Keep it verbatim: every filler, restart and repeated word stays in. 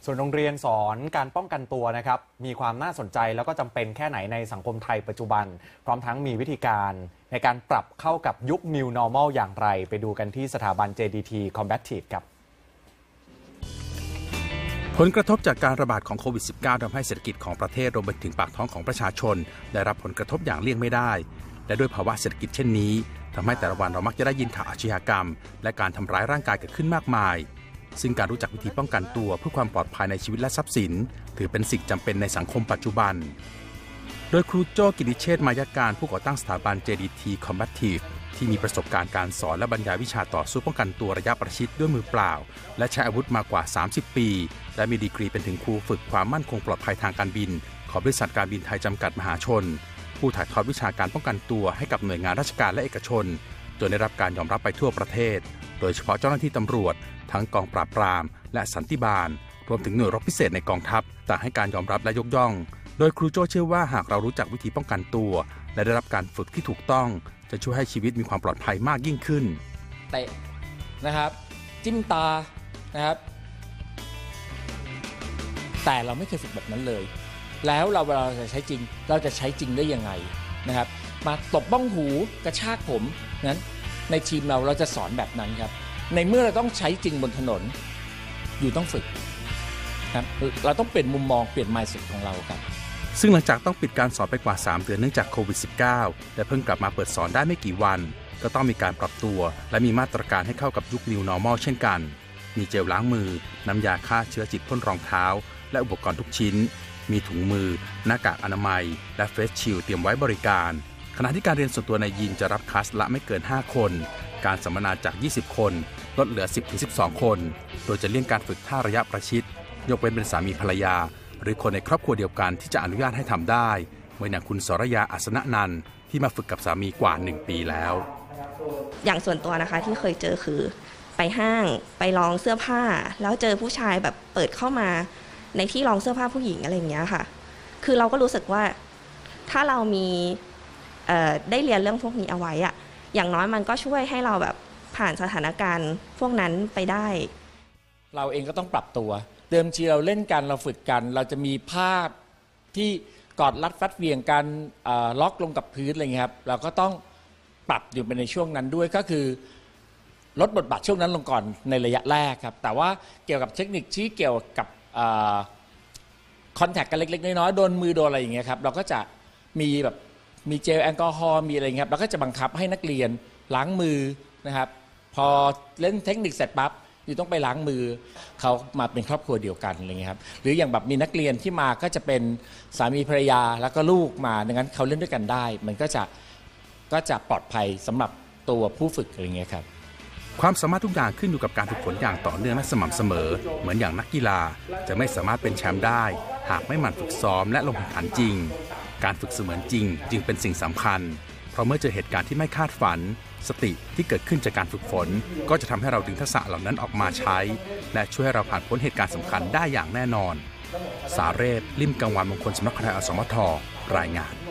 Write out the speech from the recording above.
ส่วนโรงเรียนสอนการป้องกันตัวนะครับมีความน่าสนใจแล้วก็จำเป็นแค่ไหนในสังคมไทยปัจจุบันพร้อมทั้งมีวิธีการในการปรับเข้ากับยุค New Normal อย่างไรไปดูกันที่สถาบัน เจ ดี ที Combative ครับผลกระทบจากการระบาดของโควิด สิบเก้า ทำให้เศรษฐกิจของประเทศรวมไปถึงปากท้องของประชาชนได้รับผลกระทบอย่างเลี่ยงไม่ได้และด้วยภาวะเศรษฐกิจเช่นนี้ทำให้แต่ละวันเรามักจะได้ยินข่าวอาชญากรรมและการทำร้ายร่างกายเกิดขึ้นมากมายซึ่งการรู้จักวิธีป้องกันตัวเพื่อความปลอดภัยในชีวิตและทรัพย์สินถือเป็นสิ่งจำเป็นในสังคมปัจจุบันโดยครูโจ้กิติเชษฐ์มายการผู้ก่อตั้งสถาบัน เจ ดี ที Combative ที่มีประสบการณ์การสอนและบรรยายวิชาต่อสู้ป้องกันตัวระยะประชิดด้วยมือเปล่าและใช้อาวุธมากว่าสามสิบปีและมีดีกรีเป็นถึงครูฝึกความมั่นคงปลอดภัยทางการบินของบริษัทการบินไทยจำกัดมหาชนผู้ถ่ายทอดวิชาการป้องกันตัวให้กับหน่วยงานราชการและเอกชนจนได้รับการยอมรับไปทั่วประเทศโดยเฉพาะเจ้าหน้าที่ตำรวจทั้งกองปราบปรามและสันติบาลรวมถึงหน่วยรบพิเศษในกองทัพต่างให้การยอมรับและยกย่องโดยครูโจ้เชื่อว่าหากเรารู้จักวิธีป้องกันตัวและได้รับการฝึกที่ถูกต้องจะช่วยให้ชีวิตมีความปลอดภัยมากยิ่งขึ้นเตะนะครับจิ้มตานะครับแต่เราไม่เคยฝึกแบบนั้นเลยแล้วเราเวลาจะใช้จริงเราจะใช้จริงได้ยังไงนะครับมาตบบ้องหูกระชากผมนั้นในทีมเราเราจะสอนแบบนั้นครับในเมื่อเราต้องใช้จริงบนถนนอยู่ต้องฝึกครับเราต้องเปลี่ยนมุมมองเปลี่ยน mindset ของเราครับซึ่งหลังจากต้องปิดการสอนไปกว่าสามเดือนเนื่องจากโควิด สิบเก้า และเพิ่งกลับมาเปิดสอนได้ไม่กี่วันก็ต้องมีการปรับตัวและมีมาตรการให้เข้ากับยุค New Normal เช่นกันมีเจลล้างมือน้ำยาฆ่าเชื้อจิตพ่นรองเท้าและอุปกรณ์ทุกชิ้นมีถุงมือหน้ากากอนามัยและเฟสชิลด์เตรียมไว้บริการขณะที่การเรียนส่วนตัวในยิมจะรับคลาสละไม่เกินห้าคนการสัมมนาจากยี่สิบคนลดเหลือ สิบถึงสิบสอง คนโดยจะเลี่ยงการฝึกท่าระยะประชิดยกเว้นเป็นสามีภรรยาหรือคนในครอบครัวเดียวกันที่จะอนุญาตให้ทำได้เหมือนอย่างคุณสรยาอัศนนันท์ที่มาฝึกกับสามีกว่าหนึ่งปีแล้วอย่างส่วนตัวนะคะที่เคยเจอคือไปห้างไปลองเสื้อผ้าแล้วเจอผู้ชายแบบเปิดเข้ามาในที่ลองเสื้อผ้าผู้หญิงอะไรอย่างเงี้ยค่ะคือเราก็รู้สึกว่าถ้าเรามีได้เรียนเรื่องพวกนี้เอาไว้อะอย่างน้อยมันก็ช่วยให้เราแบบผ่านสถานการณ์พวกนั้นไปได้เราเองก็ต้องปรับตัวเดิมทีเราเล่นกันเราฝึกกันเราจะมีภาพที่กอดรัดฟัดเหวี่ยงกันล็อกลงกับพื้นอะไรเงี้ยครับเราก็ต้องปรับอยู่ไปในช่วงนั้นด้วยก็คือลดบทบาทช่วงนั้นลงก่อนในระยะแรกครับแต่ว่าเกี่ยวกับเทคนิคที่เกี่ยวกับคอนแทคกันเล็กๆน้อยๆโดนมือโดนอะไรอย่างเงี้ยครับเราก็จะมีแบบมีเจลแอลกอฮอล์มีอะไรเงี้ยเราก็จะบังคับให้นักเรียนล้างมือนะครับพอเล่นเทคนิคเสร็จปั๊บอยู่ต้องไปล้างมือเขามาเป็นครอบครัวเดียวกันอะไรเงี้ยครับหรืออย่างแบบมีนักเรียนที่มาก็จะเป็นสามีภรรยาแล้วก็ลูกมาดังนั้นเขาเล่นด้วยกันได้มันก็จะก็จะปลอดภัยสำหรับตัวผู้ฝึกอะไรเงี้ยครับความสามารถทุกอย่างขึ้นอยู่กับการฝึกฝนอย่างต่อเนื่องและสม่ำเสมอเหมือนอย่างนักกีฬาจะไม่สามารถเป็นแชมป์ได้หากไม่หมั่นฝึกซ้อมและลงแข่งขันจริงการฝึกเสมือนจริงจึงเป็นสิ่งสำคัญเพราะเมื่อเจอเหตุการณ์ที่ไม่คาดฝันสติที่เกิดขึ้นจากการฝึกฝนก็จะทำให้เราดึงทักษะเหล่านั้นออกมาใช้และช่วยให้เราผ่านพ้นเหตุการณ์สำคัญได้อย่างแน่นอนสาเรศ ลิ่มกังวานมงคลสำนักข่าว อสมท รายงาน